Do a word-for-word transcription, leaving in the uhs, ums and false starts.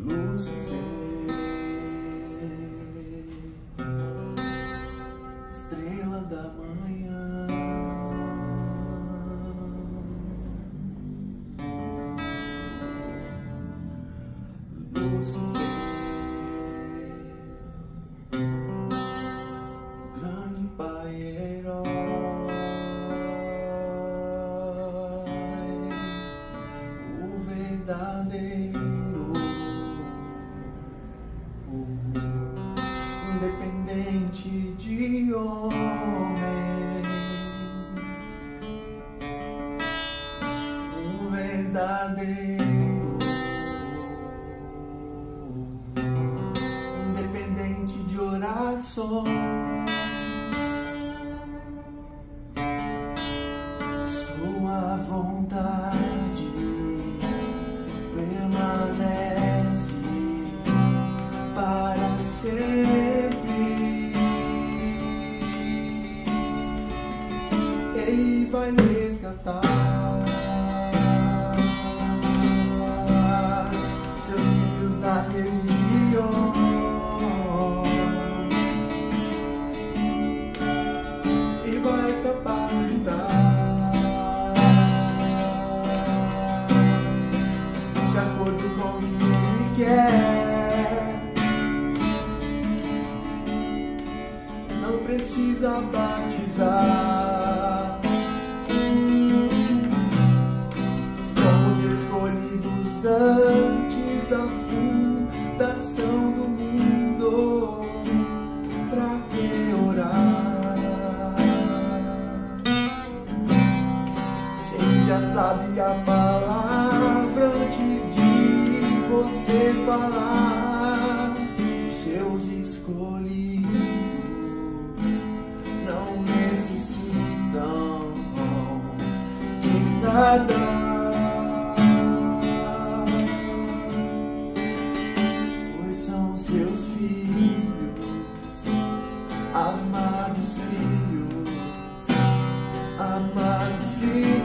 Lúcifer, estrela da manhã, Lúcifer, grande pai herói, o verdadeiro, independente de homens, o verdadeiro, independente de orações, sua vontade permanece para sempre. Ele vai resgatar seus filhos das religiões e vai capacitar de acordo com o que ele quer. Não precisa batizar, somos escolhidos antes da fundação do mundo. Pra que orar? Se ele já sabe a palavra antes de você falar, os seus escolhidos não necessitam de nada, pois são seus filhos, amados filhos, amados filhos.